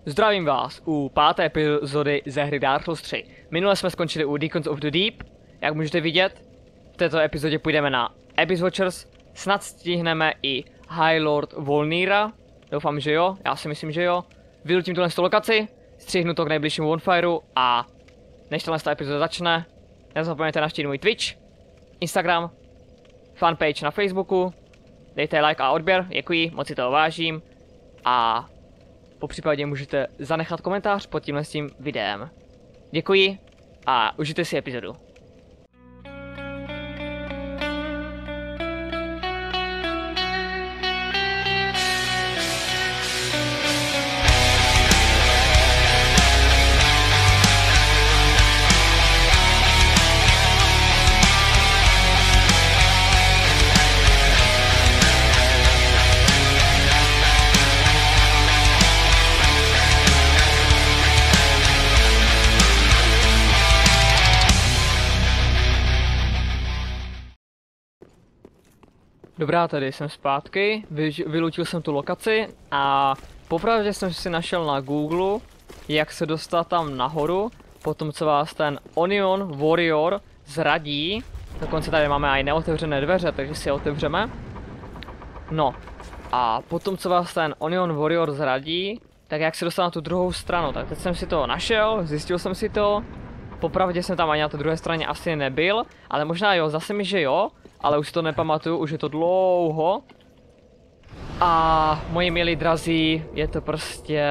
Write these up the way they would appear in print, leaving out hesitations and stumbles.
Zdravím vás u 5. epizody ze hry Dark Souls 3. Minule jsme skončili u Deacons of the Deep. Jak můžete vidět, v této epizodě půjdeme na Abyss Watchers. Snad stihneme i High Lord Volnira. Doufám, že jo, já si myslím, že jo. Vylutím tuhle lokaci, střihnu to k nejbližšímu bonfireu a než tahle epizoda začne, nezapomeňte navštívit můj Twitch, Instagram, fanpage na Facebooku, dejte like a odběr, děkuji, moc si toho vážím a popřípadě můžete zanechat komentář pod tímhle s tím videem. Děkuji a užijte si epizodu. Dobrá, tady jsem zpátky, vylutil jsem tu lokaci a popravdě jsem si našel na Google, jak se dostat tam nahoru, potom co vás ten Onion Warrior zradí, dokonce tady máme i neotevřené dveře, takže si je otevřeme. No, a potom co vás ten Onion Warrior zradí, tak jak se dostat na tu druhou stranu, tak teď jsem si to našel, zjistil jsem si to, popravdě jsem tam ani na té druhé straně asi nebyl, ale možná jo, zase mi, že jo. Ale už si to nepamatuju, už je to dlouho. A moji milí drazí, je to prostě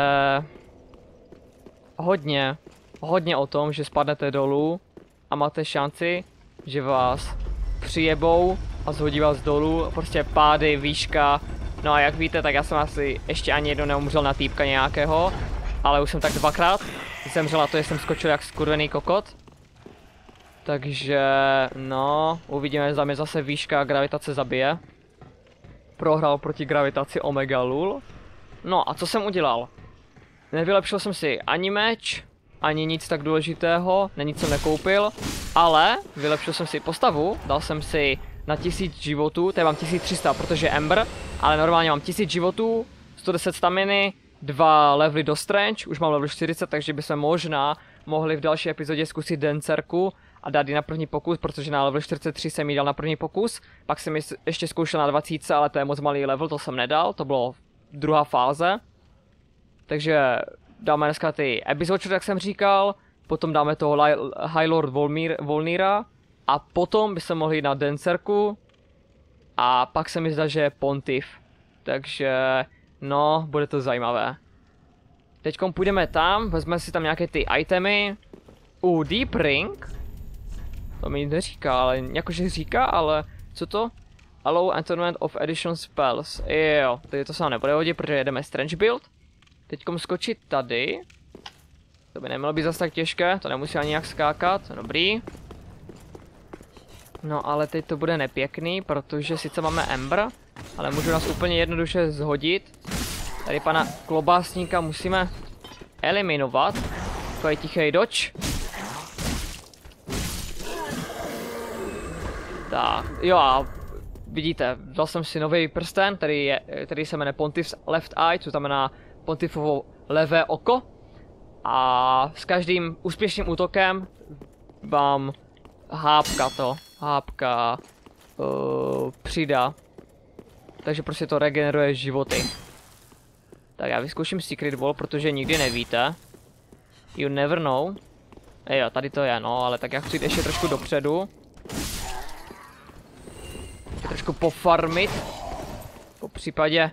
hodně o tom, že spadnete dolů a máte šanci, že vás přijebou a zhodí vás dolů, prostě pády, výška. No a jak víte, tak já jsem asi ještě ani jednou neumřel na týpka nějakého, ale už jsem tak dvakrát zemřel na to, že jsem skočil jak skurvený kokot. Takže, no, uvidíme, zda mě zase výška gravitace zabije. Prohrál proti gravitaci Omega Lul. No a co jsem udělal? Nevylepšil jsem si ani meč, ani nic tak důležitého, nic jsem nekoupil, ale vylepšil jsem si postavu, dal jsem si na 1000 životů, tady mám 1300, protože Ember, ale normálně mám 1000 životů, 110 staminy, 2 levely do Strange, už mám level 40, takže bychom možná mohli v další epizodě zkusit Dancerku a dát ji na první pokus, protože na level 43 jsem ji dal na první pokus, pak jsem ji ještě zkoušel na 20, ale to je moc malý level, to jsem nedal, to bylo druhá fáze. Takže dáme dneska ty Abyss Watchers, jak jsem říkal, potom dáme toho High Lord Volnira a potom bychom mohli jít na Dancerku a pak se mi zdá, že je Pontiff, takže no, bude to zajímavé. Teďkom půjdeme tam, vezmeme si tam nějaké ty itemy. Deep Ring. To mi neříká, ale jakože říká, ale co to? Allow Entertainment of Additional Spells. Jo, to se nám nebude hodit, protože jedeme Strange Build. Teďkom skočit tady. To by nemělo být zase tak těžké, to nemusí ani nějak skákat, dobrý. No ale teď to bude nepěkný, protože sice máme Ember, ale můžu nás úplně jednoduše zhodit. Tady pana klobásníka musíme eliminovat. Takový tichý dodge. Tak, jo a vidíte, dal jsem si nový prsten, který se jmenuje Pontiff's Left Eye, co znamená Pontiffovo levé oko. A s každým úspěšným útokem vám hápka přidá. Takže prostě to regeneruje životy. Tak já vyzkouším Secret Wall, protože nikdy nevíte. You never know. Jo, tady to je, no, ale tak já chci jít ještě trošku dopředu. Ještě trošku pofarmit. Po případě.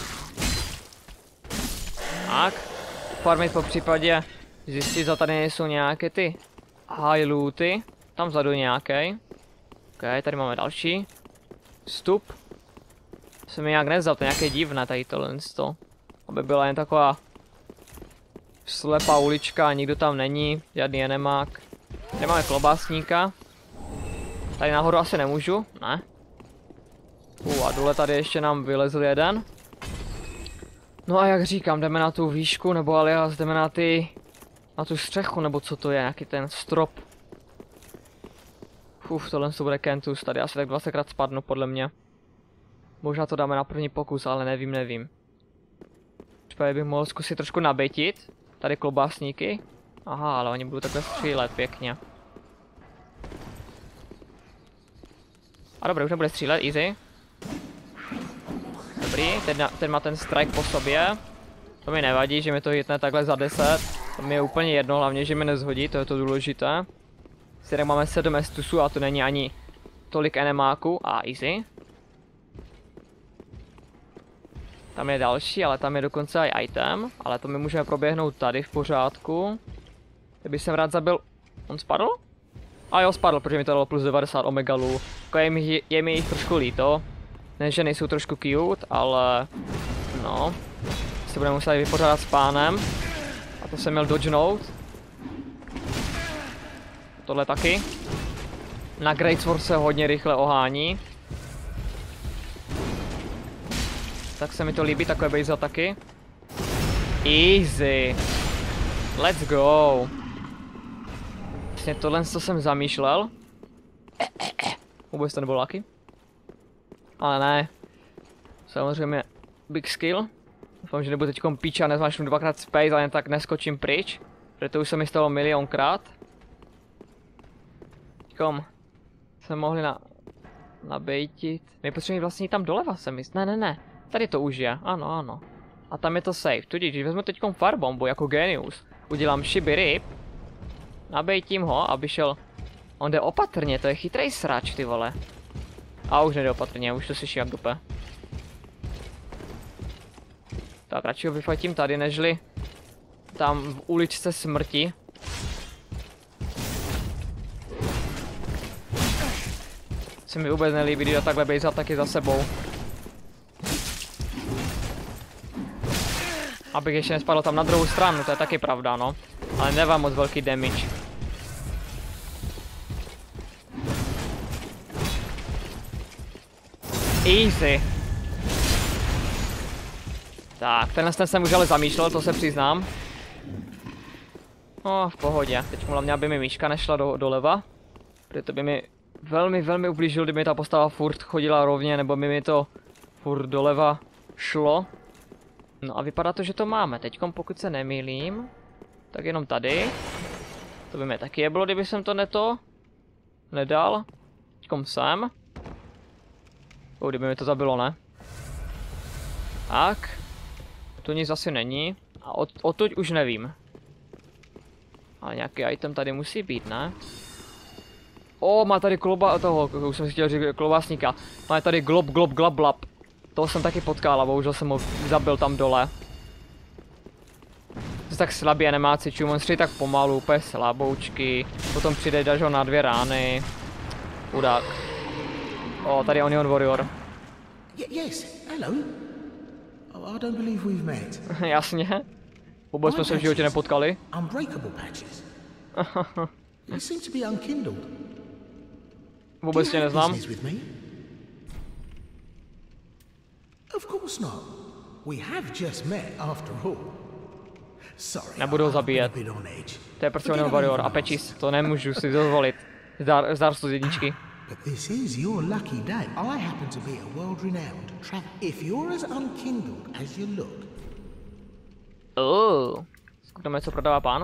Tak. Farmit po případě. Zjistit, zda tady nejsou nějaké ty high looty. Tam vzadu nějaký. Ok, tady máme další. Vstup. Se mi nějak nezdal, to je nějaké divné tady tohle. Aby byla jen taková slepá ulička a nikdo tam není, žádný enemák. Tady máme klobásníka. Tady nahoru asi nemůžu, ne. A dole tady ještě nám vylezl jeden. No a jak říkám, jdeme na tu výšku, nebo alias jdeme na tu střechu, nebo co to je, nějaký ten strop. Tohle to bude Kentus, tady asi tak 20krát spadnu podle mě. Možná to dáme na první pokus, ale nevím. Úplně bych mohl zkusit trošku nabejtit. Tady klobásníky. Aha, ale oni budou takhle střílet pěkně. A dobré, už nebude střílet, easy. Dobrý, teď má ten strike po sobě. To mi nevadí, že mi to hitne takhle za 10. To mi je úplně jedno, hlavně, že mi nezhodí, to je to důležité. Tady máme 7 estusů a to není ani tolik enemáků. A easy. Tam je další, ale tam je dokonce i item. Ale to my můžeme proběhnout tady v pořádku. Kdyby jsem rád zabil... On spadl? A jo, spadl, protože mi to dalo plus 90 omegalů. Jako je mi jich trošku líto. Ne, že nejsou trošku cute, ale... No. Se budeme muset vypořádat s pánem. A to jsem měl dodgenout. Tohle taky. Na Great Sword se hodně rychle ohání. Tak se mi to líbí, takové base ataky. Easy. Let's go. Vlastně tohle, co jsem zamýšlel. Vůbec to nebylo lucky. Ale ne. Samozřejmě big skill. Doufám, že nebudu teďkom píč a nezmášnu dvakrát space, ale jen tak neskočím pryč. Protože to už se mi stalo milionkrát. Teďkom jsme mohli nabejtit. My potřebujeme vlastně tam doleva se myslí. Ne. Tady to už je. Ano. A tam je to safe. Tudíž, když vezmu teďkom farbombu jako genius, udělám šiby ryb, nabejtím ho, aby šel... On jde opatrně, to je chytrej srač, ty vole. A už nejde opatrně, už to slyší jak dupe. Tak radši ho vyfatím tady, nežli tam v uličce smrti. Se mi vůbec nelíbí, když takhle bejzat taky za sebou. Abych ještě nespadl tam na druhou stranu, to je taky pravda, no. Ale nemám moc velký damage. Easy. Tak, tenhle jsem už ale zamýšlel, to se přiznám. No, v pohodě. Teď hlavně, aby mi myška nešla doleva. Protože to by mi velmi ublížil, kdyby ta postava furt chodila rovně, nebo by mi to furt doleva šlo. No a vypadá to, že to máme. Teďkom, pokud se nemýlím, tak jenom tady. To by mi taky jeblo, kdyby jsem to nedal. Teďkom sem. Kdyby mi to zabilo, ne? Tak. Tu nic asi není. A odtud už nevím. Ale nějaký item tady musí být, ne? Má tady už jsem si chtěl říct klobásníka. Má tady glab. Toho jsem taky potkal a bohužel jsem ho zabil tam dole. To tak slabý animáci, monstry tak pomalu, úplně slaboučky. Potom přijde, dáš ho na 2 rány. Chudák. Tady je Onion Warrior. Yes, hello. I don't believe we've met. Jasně. Vůbec jsme se v životě nepotkali. Unbreakable patches. You seem to be unkindled. Vůbec tě neznám. Of course not. We have just met after all. Sorry. Nebudu ho zabíjet. To je prostě Onion Warrior a Pečis. To nemůžu si dovolit. Zdar z jedničky. But this is your lucky day. I happen to be a world-renowned traveler. If you're as unkindled as you look. Zkusíme, co prodává pán.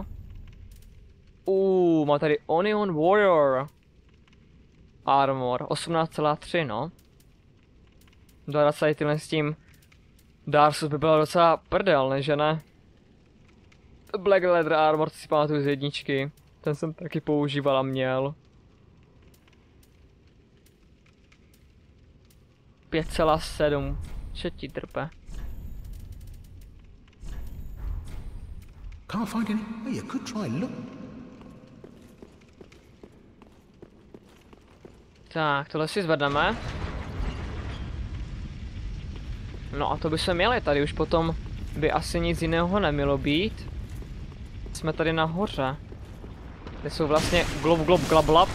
Má tady Onion Warrior. Armor. 18,3, no. Dodat se tyhle s tím Darsus by byla docela prdel, neže ne? Black Leather Armor, si pamatuju z jedničky. Ten jsem taky používal a měl. 5,7. Co ti trpe? Can't find any. Oh, you could try look. Tak, tohle si zvedneme. No a to by se měli, tady už potom by asi nic jiného nemělo být. Jsme tady nahoře. Kde jsou vlastně glab.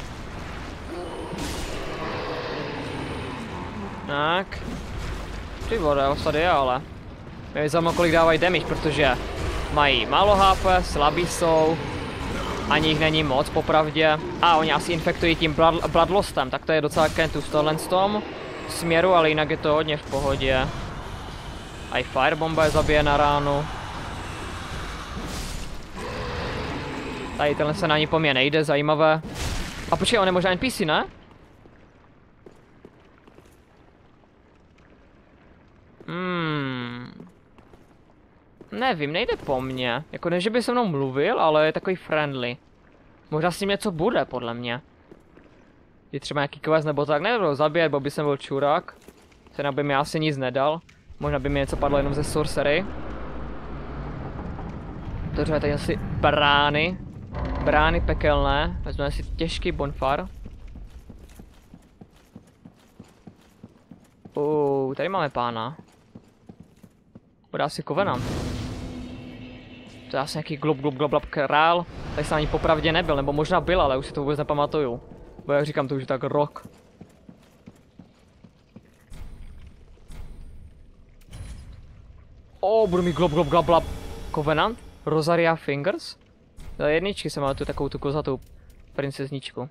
Tak. Ty vole, osady je ale. Mě zajímalo, kolik dávají damage, protože mají málo HP, slabí jsou. Ani jich není moc, popravdě. A oni asi infektují tím Bloodlustem, tak to je docela kentus tohle z tom směru, ale jinak je to hodně v pohodě. A i Firebomba je zabije na ránu. Tady tenhle se na ní po mě nejde, zajímavé. A počkej, on je možná NPC, ne? Nevím, nejde po mně. Jako ne, že by se mnou mluvil, ale je takový friendly. Možná s ním něco bude, podle mě. Je třeba nějaký quest nebo tak, nebudu zabíjet, bo by jsem byl čurák. Ten by mi asi nic nedal. Možná by mi něco padlo jenom ze sorcery. Otevřeme tady asi brány. Brány pekelné. Vezmeme si těžký bonfire. Tady máme pána. Bude asi Covenant. To je asi nějaký glob král. Tady jsem ani popravdě nebyl, nebo možná byl, ale už si to vůbec nepamatuju. Bo jak říkám, to už je tak rok. Budu mít glob. Covenant? Rosaria Fingers? Za jedničky jsem mal tu takovou tu kozatou princezničku.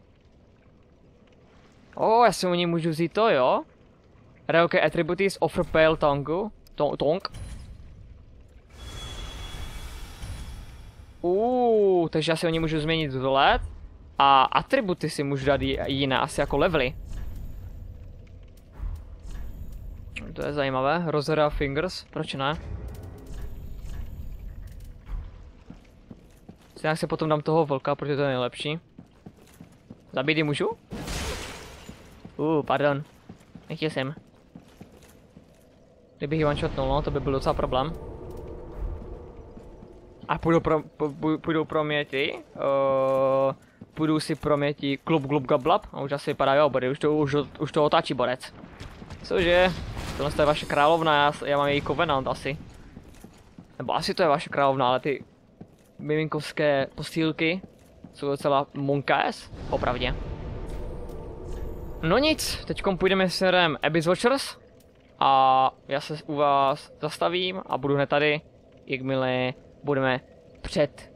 Já si u ní můžu vzít to, jo? Reoke attributes offer pale tongue. Tong. Takže já si o ní můžu změnit vzhled. A atributy si můžu dát jiné, asi jako levely. To je zajímavé. Rosaria Fingers, proč ne? Nějak se potom dám toho vlka, protože to je nejlepší. Zabít ji můžu? Pardon. Nechtěl jsem. Kdybych ji one-shotnul, no, to by byl docela problém. A půjdou pro mě ty. Půjdu si pro mě ti klub gablab. A už asi vypadá, jo, body, už to otáčí borec. Cože? Tohle je vaše královna, já mám její Covenant asi. Nebo asi to je vaše královna, ale ty miminkovské postýlky jsou docela monkaes, opravdě. No nic, teďkom půjdeme směrem Abyss Watchers. A já se u vás zastavím a budu hned tady, jakmile budeme před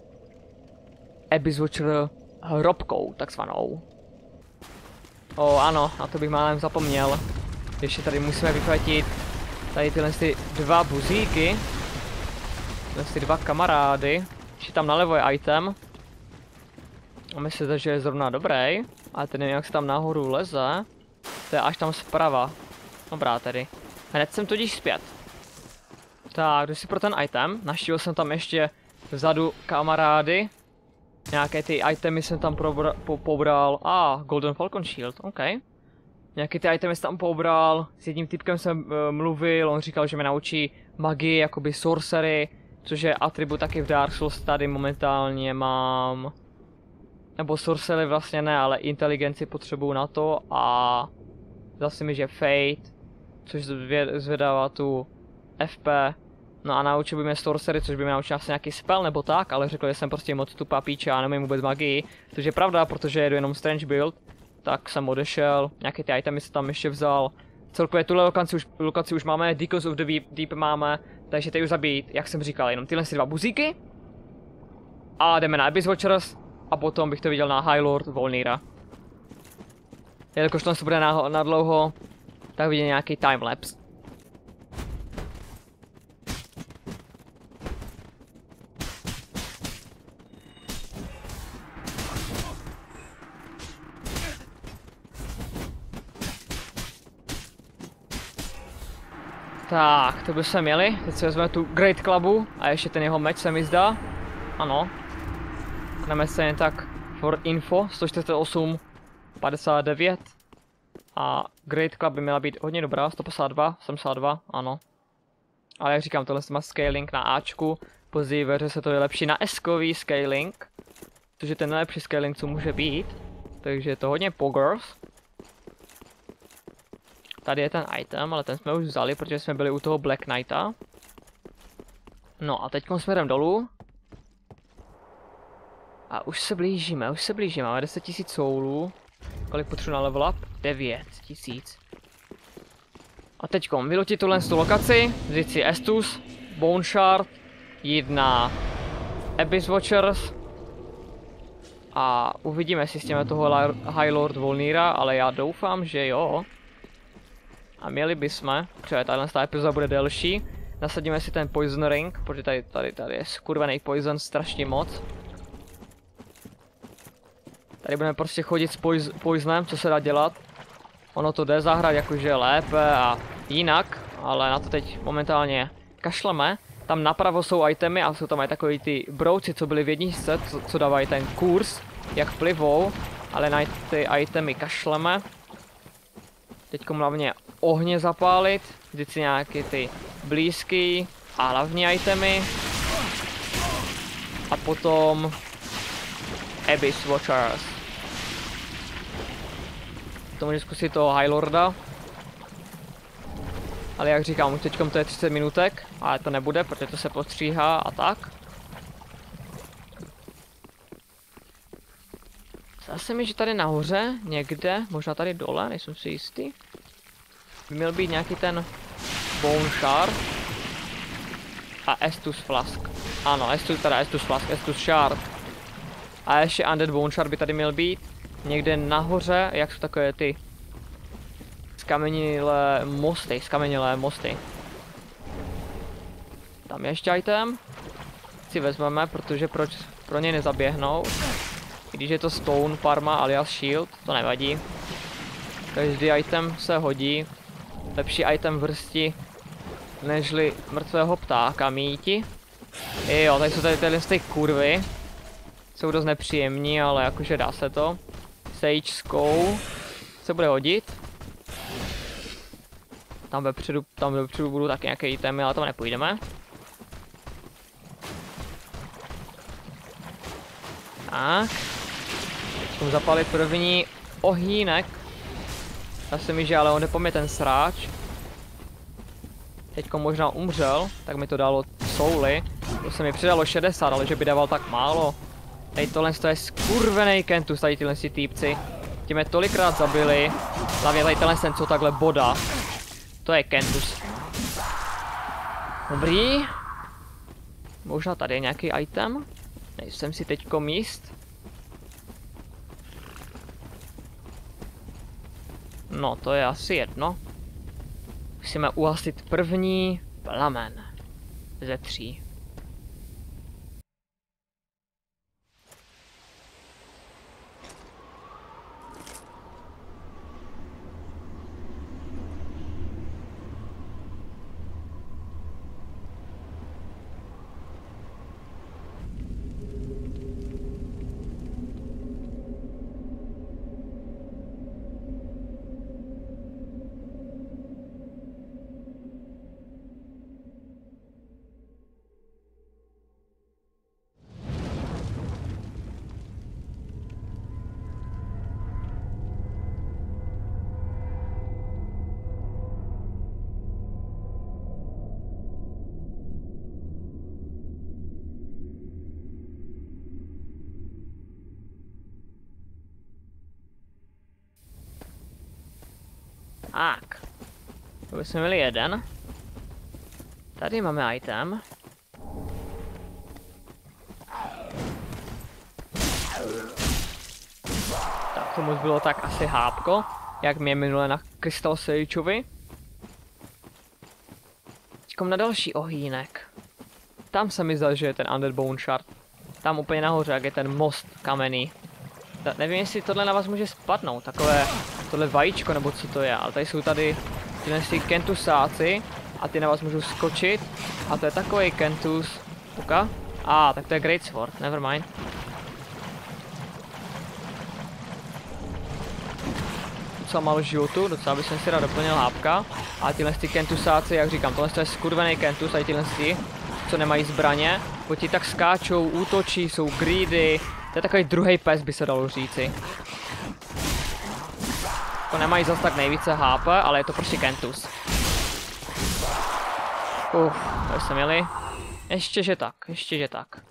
Abyss Watcher hrobkou, takzvanou. Ano, na to bych málem zapomněl. Ještě tady musíme vyplatit tady tyhle dva buzíky. Ty dva kamarády. Ještě tam nalevo je item. A myslím, že je zrovna dobrý. Ale ten nevím, jak se tam nahoru leze. To je až tam zprava. Dobrá tedy. Hned jsem tudíž zpět. Tak, jdu si pro ten item. Naštívil jsem tam ještě vzadu kamarády. Nějaké ty itemy jsem tam pobral. Golden Falcon Shield, OK. Nějaké ty itemy jsem tam pobral. S jedním typkem jsem mluvil, on říkal, že mě naučí magii, jakoby sorcery. Což je atribut taky v Dark Souls, tady momentálně mám. Nebo sorcery vlastně ne, ale inteligenci potřebuju na to a zase mi, že Fate, což zvedává tu FP. No a naučil by mě sorcery, což by mě naučil asi nějaký spell nebo tak, ale řekl, že jsem prostě moc tupá píče a nemím vůbec magii. Což je pravda, protože jedu jenom strange build, tak jsem odešel, nějaké ty itemy jsem tam ještě vzal. Celkově tuhle lokaci už máme, Deacons of the Deep máme, takže teď už zabít, jak jsem říkal, jenom tyhle dva buzíky. A jdeme na Abyss Watchers a potom bych to viděl na High Lord Volnira. Jelikož to bude na dlouho, tak vidím nějaký timelapse. Tak, to bychom měli. Teď si vezmeme tu Great Clubu a ještě ten jeho meč se mi zdá. Ano. Jdeme se jen tak for info, 148, 59. A Great Club by měla být hodně dobrá, 152, 72, ano. Ale jak říkám, tohle má scaling na Ačku, později ve hře se to vylepší na S-kový scaling. Což je ten nejlepší scaling, co může být. Takže je to hodně poggers. Tady je ten item, ale ten jsme už vzali, protože jsme byli u toho Black Knighta. No a teďkom směrem dolů. A už se blížíme, máme 10 000 soulů. Kolik potřebuji na level up? 9 000. A teďkom vylotit tuhle lokaci, vzít si Estus, Bone Shard, jít na Abyss Watchers. A uvidíme, jestli s těmi toho High Lord Volnira, ale já doufám, že jo. A měli bychom, protože tato epizoda bude delší, nasadíme si ten Poison Ring, protože tady je skurvený poison strašně moc. Tady budeme prostě chodit s poisonem, co se dá dělat. Ono to jde zahrát jakože lépe a jinak, ale na to teď momentálně kašleme. Tam napravo jsou itemy a jsou tam i takový ty brouci, co byly v jedničce, co dávají ten kurz, jak plivou, ale na ty itemy kašleme. Teďkom hlavně ohně zapálit, vždycky nějaké ty blízký a hlavní itemy. A potom Abyss Watchers. To můžu zkusit toho High Lorda. Ale jak říkám, už teďkom to je 30 minutek, ale to nebude, protože to se postříhá a tak. Zase mi, že tady nahoře, někde, možná tady dole, nejsem si jistý, by měl být nějaký ten Bone Shard a Estus Flask. Ano, Estus Flask, Estus Shard. A ještě Undead Bone Shard by tady měl být. Někde nahoře, jak jsou takové ty skamenilé mosty. Tam je ještě item. Si vezmeme, protože proč pro ně nezaběhnout. I když je to Stone Parma alias Shield, to nevadí. Každý item se hodí. Lepší item vrsti nežli mrtvého ptáka míti. Jo, tady jsou tady ty kurvy. Jsou dost nepříjemní, ale jakože dá se to. Sage Skull se bude hodit. Tam vepředu budou taky nějaké itemy, ale tam nepůjdeme. Tak. Musím zapalit první ohýnek. Já si mi, že ale on jde po mě ten sráč. Teďko možná umřel, tak mi to dalo souly. To se mi přidalo 60, ale že by dával tak málo. Tady tohle je skurvený Kentus, tady tyhle si týpci. Ti mě tolikrát zabili. Hlavně tady tenhle ten, co takhle boda. To je Kentus. Dobrý. Možná tady je nějaký item. Nejsem si teďkom jist. No, to je asi jedno. Musíme uhasit první plamen ze 3. Tak. To bychom měli jeden. Tady máme item. Tak tomu bylo tak asi hápko, jak mě minule na Crystal Sageovi. Teďkom na další ohýnek. Tam se mi zdá, že je ten Undead Bone Shard. Tam úplně nahoře, jak je ten most kamenný. Nevím, jestli tohle na vás může spadnout, takové tohle vajíčko nebo co to je, ale tady jsou tady tyhle si kentusáci a ty na vás můžou skočit a to je takový kentus. Puka? Tak to je Great Sword, nevermind. Docela málo životu, docela bych si rád doplnil hápka. A tyhle ty kentusáci, jak říkám, tohle je skurvený kentus, a tyhle ty, co nemají zbraně, ti tak skáčou, útočí, jsou greedy. To je takový druhý pes, by se dalo říci. To nemají zas tak nejvíce HP, ale je to prostě kentus. To jsme měli. Ještě že tak.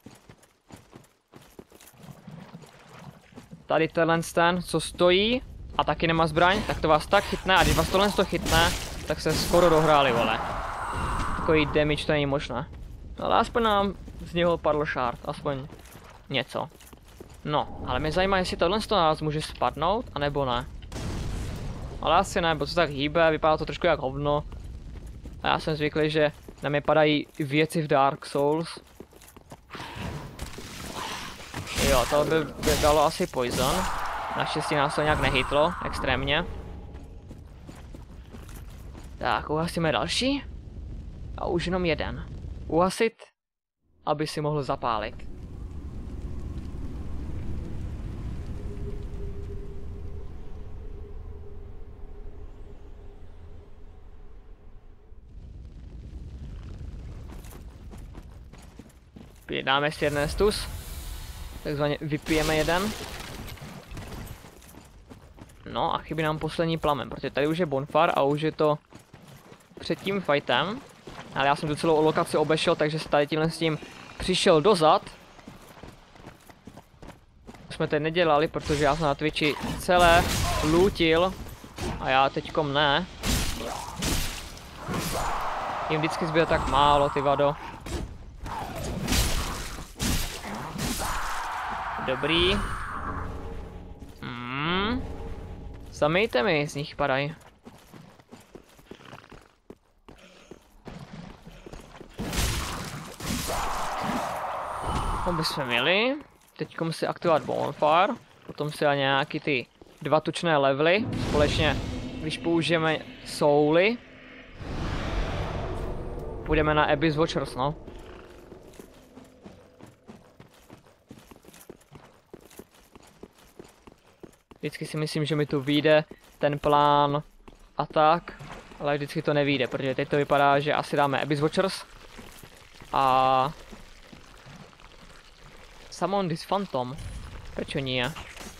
Tady tenhle ten, co stojí a taky nemá zbraň, tak to vás tak chytne a když vás tohle chytne, tak se skoro dohráli, vole. Takový damage to není možné. Ale aspoň nám z něho padl shard, aspoň něco. No, ale mě zajímá, jestli tohle z toho nás může spadnout, anebo ne. Ale asi ne, bo to tak hýbe, vypadá to trošku jak hovno. A já jsem zvyklý, že na mě padají věci v Dark Souls. Jo, to by dalo asi poison. Naštěstí nás to nějak nehytlo, extrémně. Tak, uhasíme další. A už jenom jeden. Uhasit, aby si mohl zapálit. Dáme si jeden stus. Takzvaně vypijeme jeden. No a chybí nám poslední plamen, protože tady už je bonfire a už je to před tím fightem. Ale já jsem tu celou lokaci obešel, takže se tady tímhle s tím přišel dozad. Jsme teď nedělali, protože já jsem na Twitchi celé lootil a já teďkom ne. Jim vždycky zbyde tak málo, ty vado. Dobrý. Zamejte mi, z nich padají. To bychom měli. Teďkom si aktivovat bonfire. Potom si dá nějaký ty 2 tučné levely. Společně, když použijeme souly. Půjdeme na Abyss Watchers, no. Vždycky si myslím, že mi tu vyjde ten plán a tak, ale vždycky to nevyjde, protože teď to vypadá, že asi dáme Abyss Watchers a Summon this Phantom. Prečo nie?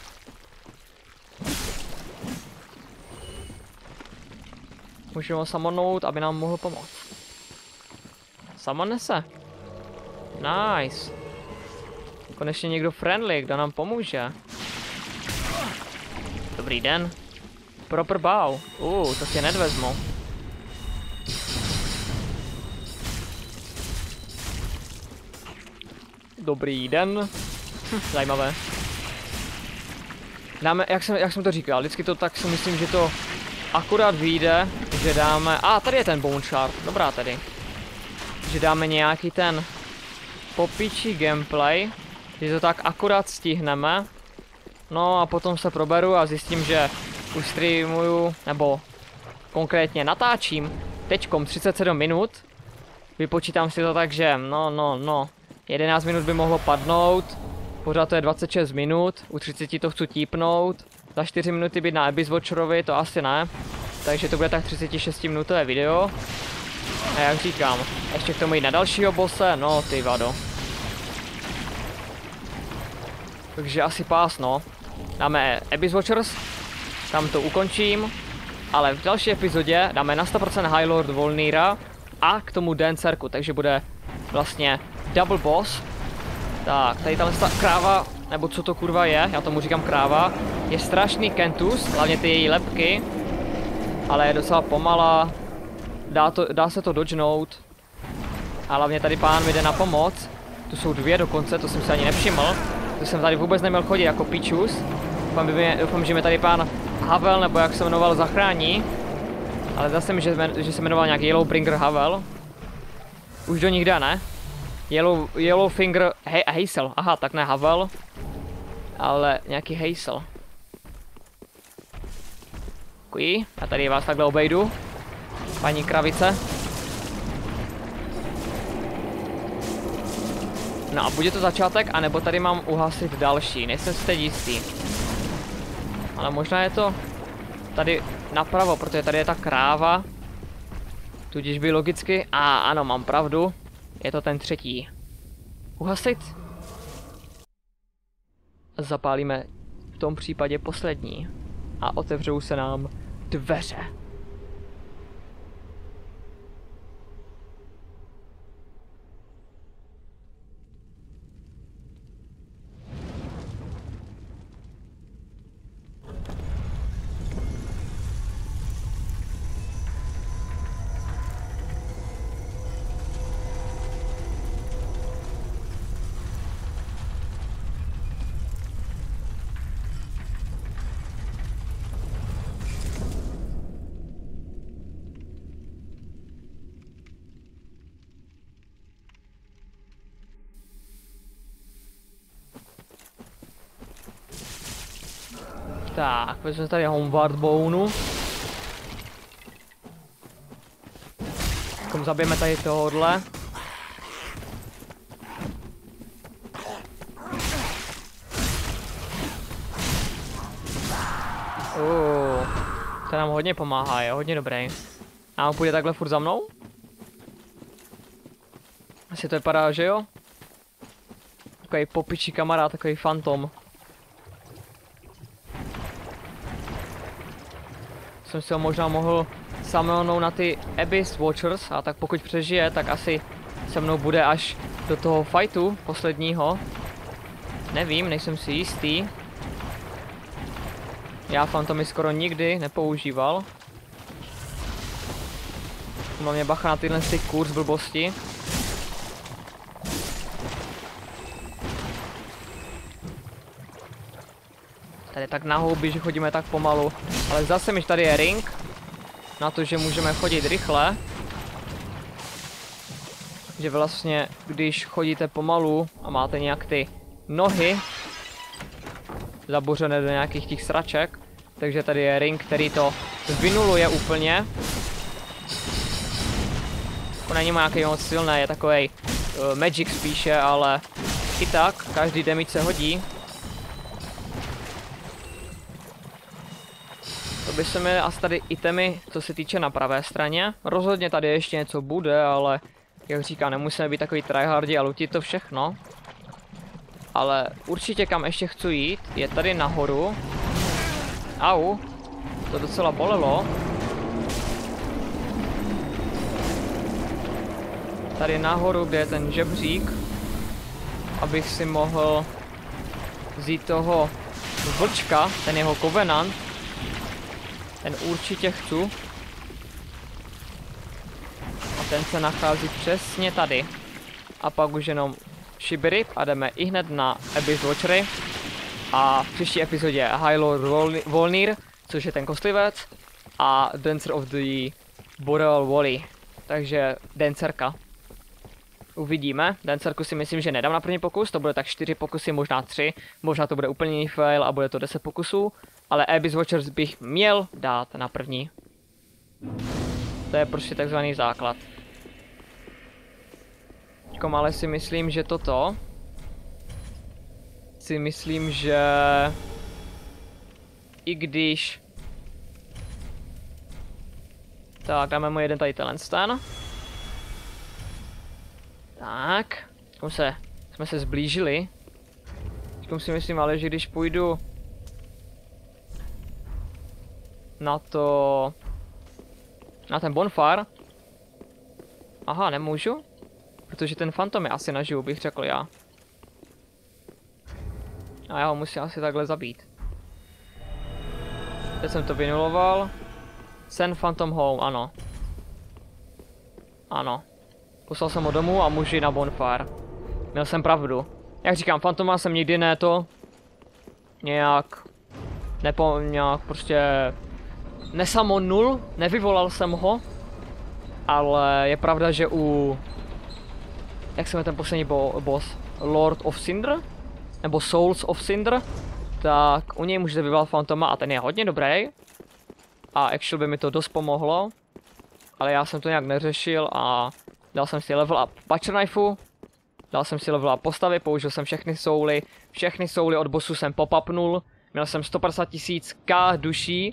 Můžeme ho summonout, aby nám mohl pomoct. Summonne se. Nice. Konečně někdo friendly, kdo nám pomůže. Dobrý den. Proper bow. To tě nedvezmu. Dobrý den. Zajímavé. Dáme, jak jsem to říkal, vždycky to tak si myslím, že to akurát vyjde, že dáme... tady je ten bone shard, dobrá tady. Že dáme nějaký ten popičí gameplay, že to tak akurát stihneme. No a potom se proberu a zjistím, že už streamuju, nebo konkrétně natáčím teďkom 37 minut. Vypočítám si to tak, že no, 11 minut by mohlo padnout, pořád to je 26 minut, u 30 to chci típnout, za 4 minuty být na Abyss Watcherovi, to asi ne, takže to bude tak 36 minutové video. A jak říkám, ještě k tomu jít na dalšího bosse, no ty vado. Takže asi pás, no. Dáme Abyss Watchers, tam to ukončím, ale v další epizodě dáme na 100% High Lord Volnira a k tomu Dancerku, takže bude vlastně double boss. Tak, tady ta kráva, nebo co to kurva je, já tomu říkám kráva, je strašný kentus, hlavně ty její lebky, ale je docela pomalá, dá se to dodgenout, a hlavně tady pán mi jde na pomoc, tu jsou 2 dokonce, to jsem si ani nevšiml, to jsem tady vůbec neměl chodit jako pičus, doufám, že mě tady pán Havel, nebo jak se jmenoval, zachrání, ale zase mi, že se jmenoval nějak Yellowbringer Havel, už do nich jde, ne? Yellowfinger Hazel, aha, tak ne Havel, ale nějaký Hazel. Děkuji, a tady vás takhle obejdu, paní kravice. No a bude to začátek, anebo tady mám uhasit další, nejsem si teď jistý. Ale možná je to tady napravo, protože tady je ta kráva. Tudíž by logicky, ano, mám pravdu, je to ten 3. Uhasit. Zapálíme v tom případě poslední. A otevřou se nám dveře. Tak, vezme tady Homeward Bone. Zabijeme tady tohodle. To nám hodně pomáhá, je hodně dobrý. A on půjde takhle furt za mnou? Asi to vypadá, že jo? Takový popičí kamarád, takový fantom. Jsem si ho možná mohl summonout na ty Abyss Watchers, a tak pokud přežije, tak asi se mnou bude až do toho fightu posledního. Nevím, nejsem si jistý. Já fantomy skoro nikdy nepoužíval. Mám mě bacha na tyhle kurz blbosti. Tady tak na houby, že chodíme tak pomalu. Ale zase mi tady je ring. Na to, že můžeme chodit rychle. Že vlastně, když chodíte pomalu a máte nějak ty nohy zabořené do nějakých těch sraček, takže tady je ring, který to vynuluje úplně. On není nějaký moc silný, je takovej magic spíše, ale i tak, každý damage se hodí. To by se mi asi tady itemy, co se týče na pravé straně. Rozhodně tady ještě něco bude, ale jak říkám, nemusíme být takový tryhardi a lutit to všechno. Ale určitě kam ještě chci jít, je tady nahoru. Au, to docela bolelo. Tady nahoru, kde je ten žebřík, abych si mohl vzít toho vlčka, ten jeho covenant. Ten určitě chci. A ten se nachází přesně tady. A pak už jenom Shiberip a jdeme i hned na Abyss Watchery. A v příští epizodě High Lord Volnir, což je ten kostlivec. A Dancer of the Boreal Valley. Takže Dancerka. Uvidíme. Dancerku si myslím, že nedám na první pokus. To bude tak 4 pokusy, možná 3. Možná to bude úplný fail a bude to 10 pokusů. Ale Abyss Watchers bych měl dát na první. To je prostě takzvaný základ. Ale si myslím, že toto... Si myslím, že... I když... Tak, dáme mu jeden tady ten. Tak. Jsme se zblížili. Teď si myslím ale, že když půjdu... Na ten bonfire. Aha, nemůžu? Protože ten fantom je asi naživu, bych řekl já. A já ho musím asi takhle zabít. Teď jsem to vynuloval. Send Phantom home, ano. Ano. Poslal jsem ho domů a můžu jít na bonfire. Měl jsem pravdu. Jak říkám, fantoma jsem nikdy nějak prostě nesamonul, nevyvolal jsem ho. Ale je pravda, že jak se jmenuje ten poslední boss? Lord of Cinder? Nebo Souls of Cinder? Tak u něj můžete vyvolat fantoma a ten je hodně dobrý. A actually by mi to dost pomohlo. Ale já jsem to nějak neřešil a dal jsem si level up Butcher Knifeu. Dal jsem si level up postavy, použil jsem všechny souly. Všechny souly od bossu jsem popapnul. Měl jsem 150 000 K duší.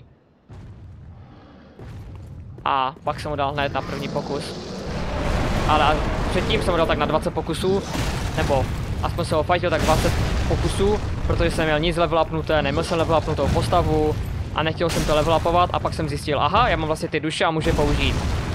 A pak jsem ho dal hned na první pokus. Ale předtím jsem ho dal tak na 20 pokusů. Nebo aspoň jsem ho fightil tak 20 pokusů. Protože jsem měl nic level upnuté, neměl jsem level upnutou postavu. A nechtěl jsem to level upovat a pak jsem zjistil, aha, já mám vlastně ty duše a můžu je použít.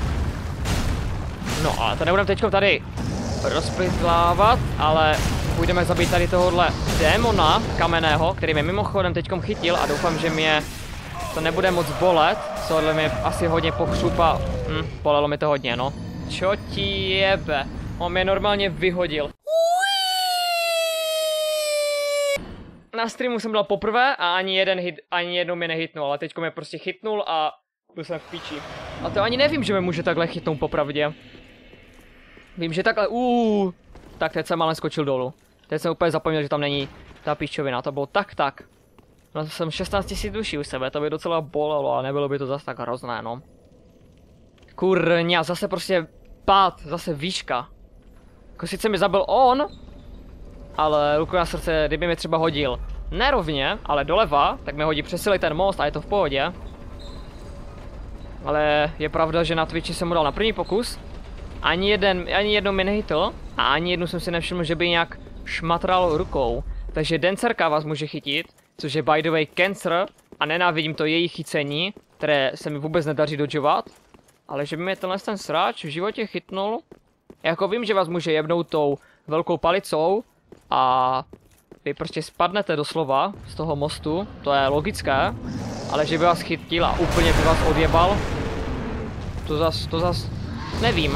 No ale to nebudeme teďko tady rozpitlávat, ale půjdeme zabít tady tohohle démona kamenného, který mě mimochodem teďkom chytil a doufám, že mě to nebude moc bolet. Tohle mě asi hodně pochřupa. Bolelo mi to hodně, no. Čo ti jebe? On mě normálně vyhodil. Na streamu jsem byl poprvé a ani jednou mě nehitnul, ale teďko mě prostě chytnul a byl jsem v píči. A to ani nevím, že mě může takhle chytnout popravdě. Vím, že takhle, tak teď jsem ale skočil dolů. Teď jsem úplně zapomněl, že tam není ta píčovina, to bylo tak. No jsem 16 000 duší u sebe, to by docela bolelo, ale nebylo by to zase tak hrozné, no. Kurňa, zase prostě pád, zase výška. Jako sice mi zabil on, ale ruku na srdce, kdyby mi třeba hodil nerovně, ale doleva, tak mi hodí přes celý ten most a je to v pohodě. Ale je pravda, že na Twitchi jsem mu dal na první pokus. Ani jednou mi nehytl a ani jednou jsem si nevšiml, že by nějak šmatral rukou. Takže Dancerka vás může chytit, což je by the way cancer a nenávidím to její chycení, které se mi vůbec nedaří dodžovat. Ale že by mě tenhle ten sráč v životě chytnul. Jako vím, že vás může jebnout tou velkou palicou a vy prostě spadnete doslova z toho mostu, to je logické. Ale že by vás chytil a úplně by vás odjebal, to zas nevím.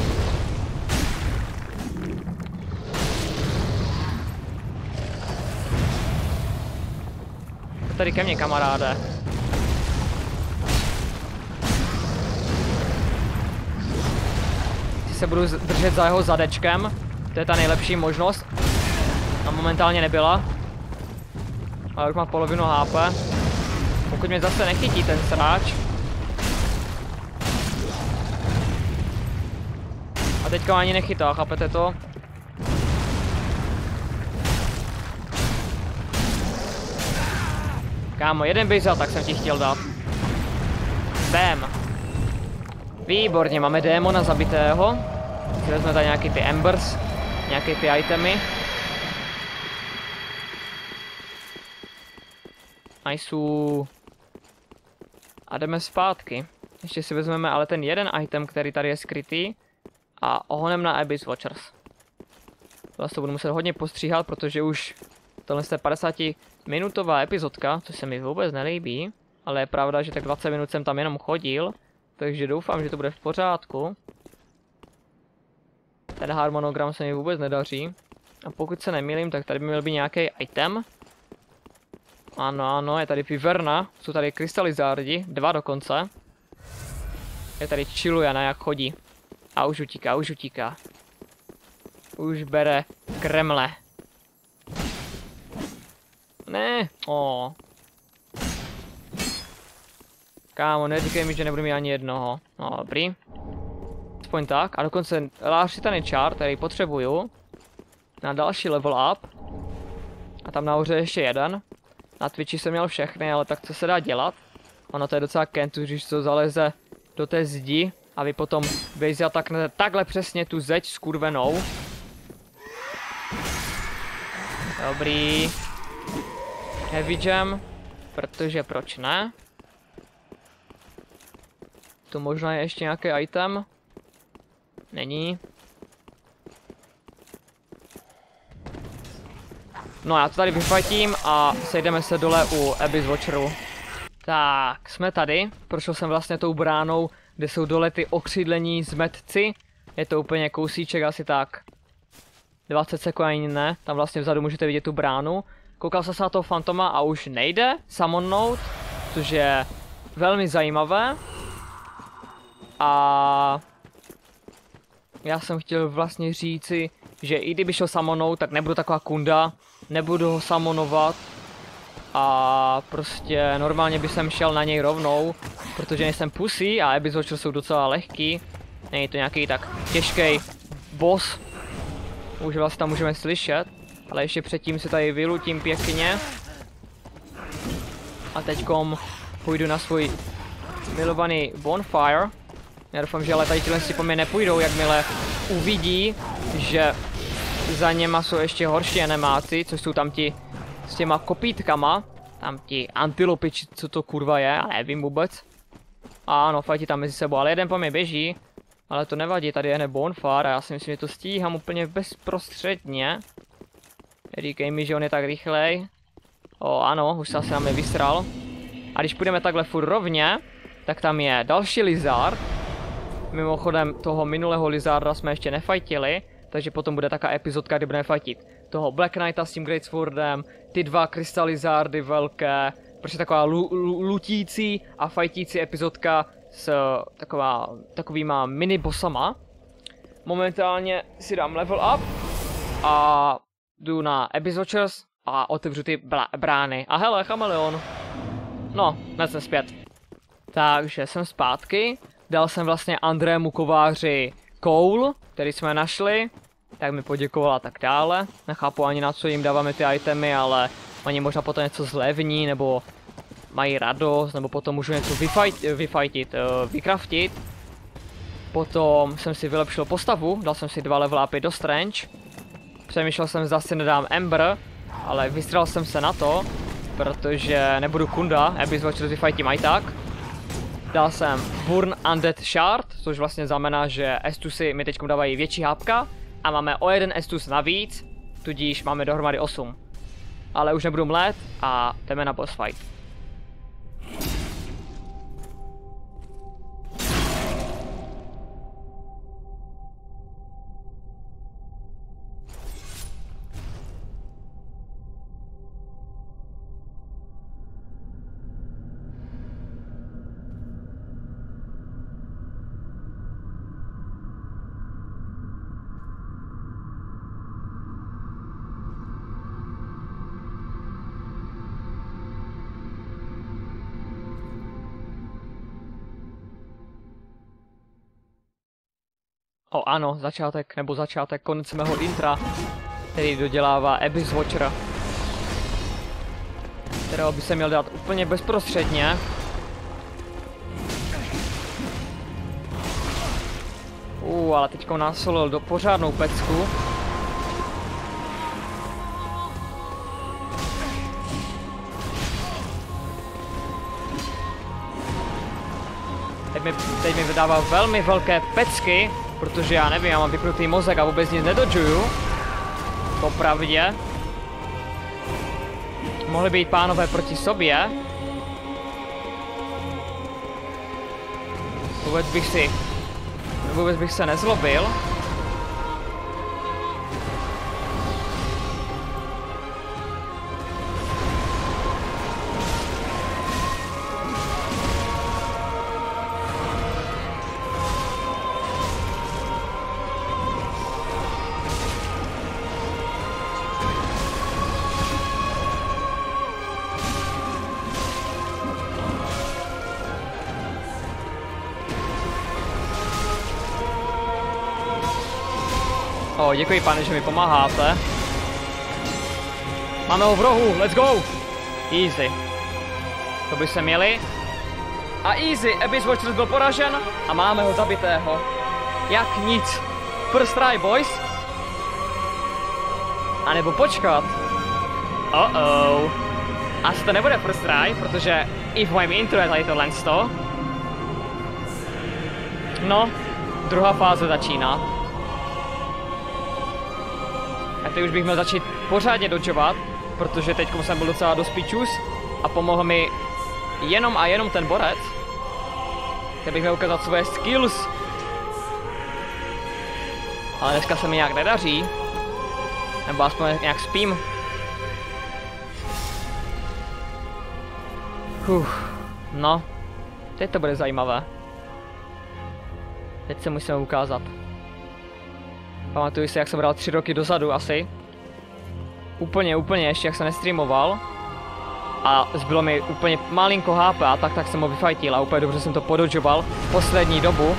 Tady ke mně, kamaráde. Se budu držet za jeho zadečkem, to je ta nejlepší možnost. A momentálně nebyla. Ale už má polovinu HP. Pokud mě zase nechytí ten sráč. A teďka ani nechytá, chápete to? Kámo, jeden bejzel, tak jsem ti chtěl dát. Bam. Výborně, máme démona zabitého. Si vezme tady nějaký ty embers, nějaký ty itemy. Nice. A jdeme zpátky. Ještě si vezmeme ale ten jeden item, který tady je skrytý. A ohonem na Abyss Watchers. Vlastně to budu muset hodně postříhat, protože už tohle je 50-minutová epizodka, což se mi vůbec nelíbí. Ale je pravda, že tak 20 minut jsem tam jenom chodil. Takže doufám, že to bude v pořádku. Ten harmonogram se mi vůbec nedaří. A pokud se nemýlím, tak tady by měl být nějaký item. Ano, je tady Viverna, jsou tady krystalizárdi, 2 dokonce. Je tady chilluje, na jak chodí. A už utíká. Už bere kremle. Ne, Kámo, neříkej mi, že nebudu mít ani jednoho. No, dobrý. Aspoň tak. A dokonce Lášitaný čar, který potřebuju. Na další level up. A tam nahoře ještě jeden. Na Twitchi jsem měl všechny, ale tak co se dá dělat? Ono to je docela kentu, když to zaleze do té zdi. A vy potom bejzi ataknete takhle přesně tu zeď skurvenou. Dobrý. Heavy jam. Protože proč ne? To možná je ještě nějaký item. Není. No já to tady vyfajtím a sejdeme se dole u Abyss Watcheru. Tak, jsme tady. Prošel jsem vlastně tou bránou, kde jsou dole ty okřídlení zmetci. Je to úplně kousíček, asi tak 20 sekund ani ne. Tam vlastně vzadu můžete vidět tu bránu. Koukal jsem se na toho fantoma a už nejde summonout, což je velmi zajímavé. A já jsem chtěl vlastně říci, že i kdyby šel summonout, tak nebudu taková kunda, nebudu ho summonovat a prostě normálně by jsem šel na něj rovnou, protože nejsem pussy a Abyss Watchers jsou docela lehký. Není to nějaký tak těžký boss, už vlastně tam můžeme slyšet, ale ještě předtím se tady vylutím pěkně. A teďkom půjdu na svůj milovaný bonfire. Já doufám, že ale tady tyhle si po mě nepůjdou, jakmile uvidí, že za něma jsou ještě horší enemáci, což jsou tam ti s těma kopítkama. Tam ti antilopy, co to kurva je, já nevím vůbec. Ano, fajti tam mezi sebou, ale jeden po mě běží. Ale to nevadí, tady je hned bonfire a já si myslím, že to stíhám úplně bezprostředně. Říkej mi, že on je tak rychlej. Ano, už se asi na mě vysral. A když půjdeme takhle furt rovně, tak tam je další lizard. Mimochodem toho minulého lizarda jsme ještě nefajtili, takže potom bude taková epizodka, kdy budeme fajtit toho Black Knighta s tím Great Swordem, ty 2 krystalizárdy velké, prostě taková lutící a fajtící epizodka s takovýma mini bossama. Momentálně si dám level up a jdu na Abyss Watchers, a otevřu ty brány. A hele, chameleon. No, dnes jsem zpět. Takže jsem zpátky. Dal jsem vlastně Andrému kováři koul, který jsme našli. Tak mi poděkovala a tak dále. Nechápu ani na co jim dáváme ty itemy, ale oni možná potom něco zlevní, nebo mají radost, nebo potom můžu něco vykraftit. Potom jsem si vylepšil postavu, dal jsem si 2 level upy do Strange. Přemýšlel jsem, zda si nedám Ember, ale vystřelil jsem se na to, protože nebudu kunda, Abyss Watchers vyfightím aj tak. Dal jsem Burn Undead Shard, což vlastně znamená, že Estusy mi teď dávají větší hápka a máme o 1 Estus navíc, tudíž máme dohromady 8. Ale už nebudu mlét a jdeme na boss fight. O ano, začátek, konec mého intra, který dodělává Abyss Watcher, kterého by se měl dát úplně bezprostředně. Ale teďko násolil do pořádnou pecku. Teď mi vydává velmi velké pecky, protože já nevím, já mám vypnutý mozek a vůbec nic nedodžuju. Popravdě. Mohli být pánové proti sobě. Vůbec bych se nezlobil. Děkuji, pane, že mi pomáháte. Máme ho v rohu, let's go! Easy. To by se měli. A easy, Abyss Watchers byl poražen a máme ho zabitého. Jak nic. First try, boys. A nebo počkat. Asi to nebude first try, protože i v mém intro je tady tohle sto. No, druhá fáze začíná. A teď už bych měl začít pořádně dodžovat, protože teď jsem byl docela dost pičus a pomohl mi jenom a jenom ten borec. Teď bych měl ukázat svoje skills. Ale dneska se mi nějak nedaří. Nebo aspoň nějak spím. No, teď to bude zajímavé. Teď se musíme ukázat. Pamatuju si, jak jsem hrál 3 roky dozadu asi. Úplně ještě, jak jsem nestreamoval. A zbylo mi úplně malinko HP a tak jsem ho vyfajtil a úplně dobře jsem to pododžoval poslední dobu.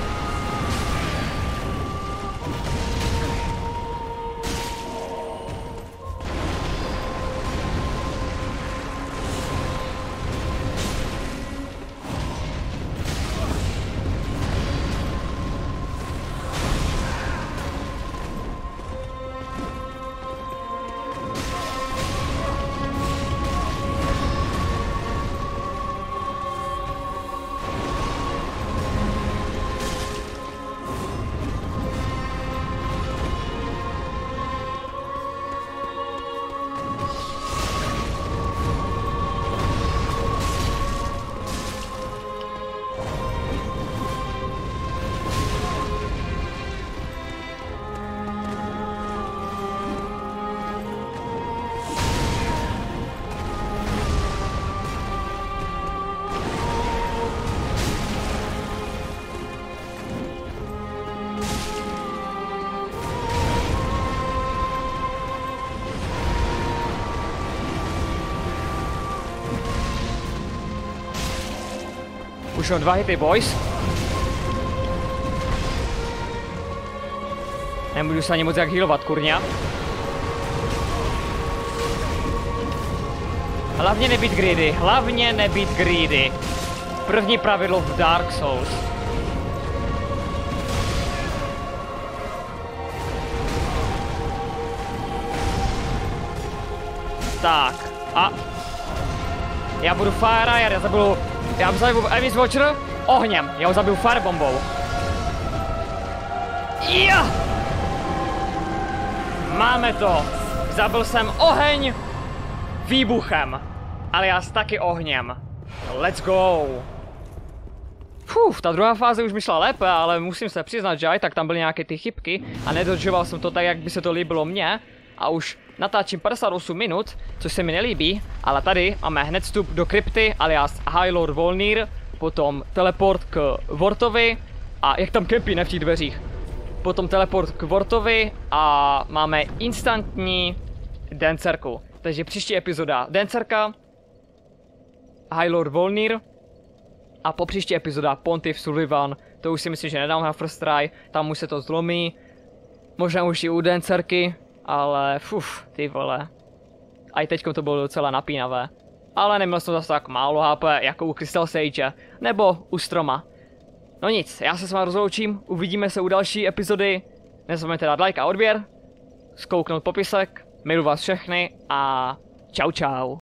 Už mám 2 hity, boys. Nemůžu se ani moc jak healovat, kurňa. Hlavně nebýt greedy, hlavně nebýt greedy. První pravidlo v Dark Souls. Tak, a... Já budu fire, já zabiju Emis Watcher ohněm, já ho zabiju firebombou. Ja! Máme to! Zabil jsem oheň výbuchem, alias taky ohněm. Let's go! Ta druhá fáze už mi šla lépe, ale musím se přiznat, že aj tak tam byly nějaké ty chybky a nedodržoval jsem to tak, jak by se to líbilo mně. A už natáčím 58 minut, což se mi nelíbí, ale tady máme hned vstup do krypty, alias High Lord Volnir, potom teleport k Vortovi a jak tam kempí, ne v těch dveřích. Potom teleport k Vortovi a máme instantní Dancerku. Takže příští epizoda Dancerka, High Lord Volnir a po příští epizoda Pontiff Sullivan. To už si myslím, že nedám na first try, tam už se to zlomí. Možná už i u Dancerky, ale ty vole. A i teďko to bylo docela napínavé. Ale neměl jsem zase tak málo HP jako u Crystal Sage nebo u Stroma. No nic, já se s vámi rozloučím, uvidíme se u další epizody. Nezapomeňte dát like a odběr, zkouknout popisek, miluji vás všechny a čau čau.